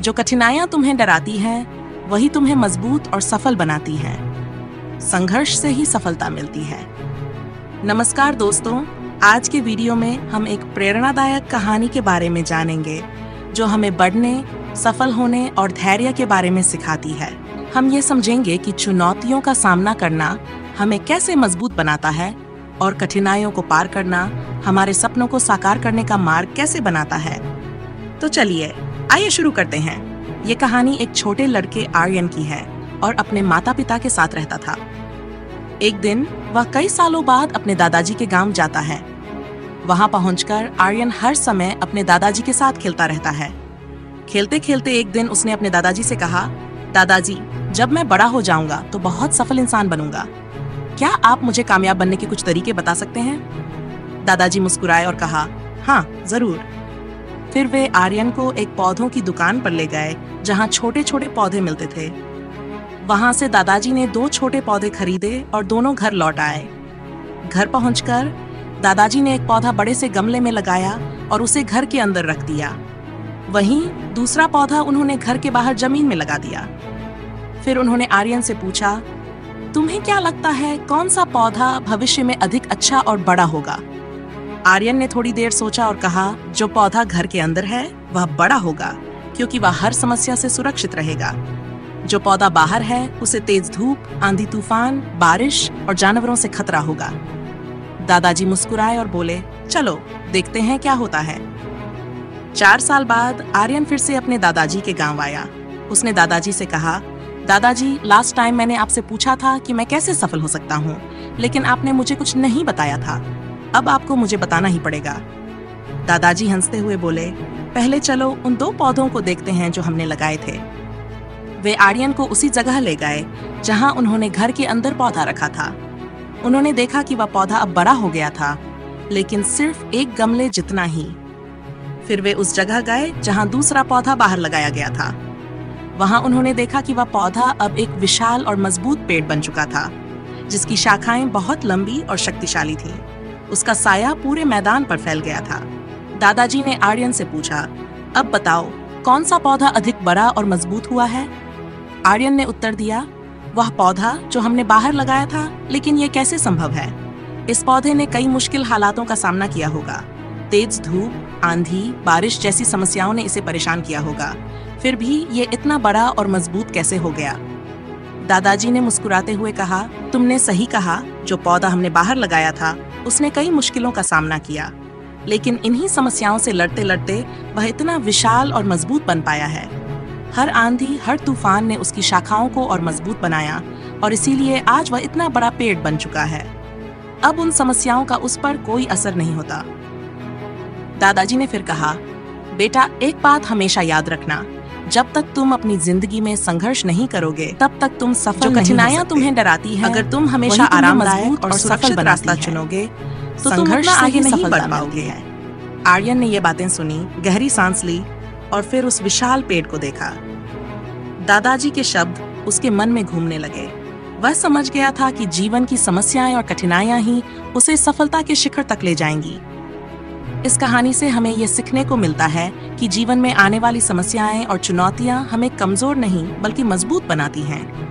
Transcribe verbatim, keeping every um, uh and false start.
जो कठिनाइयां तुम्हें डराती हैं, वही तुम्हें मजबूत और सफल बनाती हैं। संघर्ष से ही सफलता मिलती है। नमस्कार दोस्तों, आज के वीडियो में हम एक प्रेरणादायक कहानी के बारे में जानेंगे जो हमें बढ़ने, सफल होने और धैर्य के बारे में सिखाती है। हम ये समझेंगे कि चुनौतियों का सामना करना हमें कैसे मजबूत बनाता है और कठिनाइयों को पार करना हमारे सपनों को साकार करने का मार्ग कैसे बनाता है। तो चलिए आइए शुरू करते हैं। ये कहानी एक छोटे लड़के आर्यन की है और अपने माता पिता के साथ रहता था। एक दिन वह कई सालों बाद अपने दादाजी के गांव जाता है। वहां पहुंचकर आर्यन हर समय अपने दादाजी के साथ खेलता रहता है। खेलते खेलते एक दिन उसने अपने दादाजी से कहा, दादाजी, जब मैं बड़ा हो जाऊंगा तो बहुत सफल इंसान बनूंगा। क्या आप मुझे कामयाब बनने के कुछ तरीके बता सकते हैं? दादाजी मुस्कुराए और कहा, हाँ जरूर। फिर वे आर्यन को एक पौधों की दुकान पर ले गए जहां छोटे छोटे पौधे मिलते थे। वहां से दादाजी ने दो छोटे पौधे खरीदे और दोनों घर लौट आए। घर पहुंचकर दादाजी ने एक पौधा बड़े से गमले में लगाया और उसे घर के अंदर रख दिया। वहीं दूसरा पौधा उन्होंने घर के बाहर जमीन में लगा दिया। फिर उन्होंने आर्यन से पूछा, तुम्हें क्या लगता है कौन सा पौधा भविष्य में अधिक अच्छा और बड़ा होगा? आर्यन ने थोड़ी देर सोचा और कहा, जो पौधा घर के अंदर है वह बड़ा होगा क्योंकि वह हर समस्या से सुरक्षित रहेगा। जो पौधा बाहर है उसे तेज धूप, आंधी तूफान, बारिश और जानवरों से खतरा होगा। दादाजी मुस्कुराए और बोले, चलो देखते हैं क्या होता है। चार साल बाद आर्यन फिर से अपने दादाजी के गांव आया। उसने दादाजी से कहा, दादाजी, लास्ट टाइम मैंने आपसे पूछा था कि मैं कैसे सफल हो सकता हूँ, लेकिन आपने मुझे कुछ नहीं बताया था। अब आपको मुझे बताना ही पड़ेगा। दादाजी हंसते हुए बोले, पहले चलो उन दो पौधों को देखते हैं जो हमने लगाए थे। वे आर्यन को उसी जगह ले गए जहां उन्होंने घर के अंदर पौधा रखा था। उन्होंने देखा कि वह पौधा अब बड़ा हो गया था, लेकिन सिर्फ एक गमले जितना ही। फिर वे उस जगह गए जहां दूसरा पौधा बाहर लगाया गया था। वहां उन्होंने देखा कि वह पौधा अब एक विशाल और मजबूत पेड़ बन चुका था, जिसकी शाखाएं बहुत लंबी और शक्तिशाली थीं। उसका साया पूरे मैदान पर फैल गया था। दादाजी ने आर्यन से पूछा, अब बताओ कौन सा पौधा अधिक बड़ा और मजबूत हुआ है? आर्यन ने उत्तर दिया, वह पौधा जो हमने बाहर लगाया था, लेकिन यह कैसे संभव है? इस पौधे ने कई मुश्किल हालातों का सामना किया होगा। तेज धूप, आंधी, बारिश जैसी समस्याओं ने इसे परेशान किया होगा, फिर भी ये इतना बड़ा और मजबूत कैसे हो गया? दादाजी ने मुस्कुराते हुए कहा, तुमने सही कहा, जो पौधा हमने बाहर लगाया था उसने कई मुश्किलों का सामना किया, लेकिन इन्हीं समस्याओं से लड़ते लड़ते वह इतना विशाल और मजबूत बन पाया है। हर आंधी, हर तूफान ने उसकी शाखाओं को और मजबूत बनाया और इसीलिए आज वह इतना बड़ा पेड़ बन चुका है। अब उन समस्याओं का उस पर कोई असर नहीं होता। दादाजी ने फिर कहा, बेटा, एक बात हमेशा याद रखना, जब तक तुम अपनी जिंदगी में संघर्ष नहीं करोगे तब तक तुम सफल नहीं हो सकते। कठिनाइयां तुम्हें डराती हैं, अगर तुम हमेशा आरामदायक और सुरक्षित रास्ता चुनोगे तो संघर्ष से आगे नहीं बढ़ पाओगे। आर्यन ने ये बातें सुनी, गहरी सांस ली और फिर उस विशाल पेड़ को देखा। दादाजी के शब्द उसके मन में घूमने लगे। वह समझ गया था कि जीवन की समस्याएं और कठिनाइयां ही उसे सफलता के शिखर तक ले जाएंगी। इस कहानी से हमें यह सीखने को मिलता है कि जीवन में आने वाली समस्याएं और चुनौतियां हमें कमजोर नहीं बल्कि मजबूत बनाती हैं।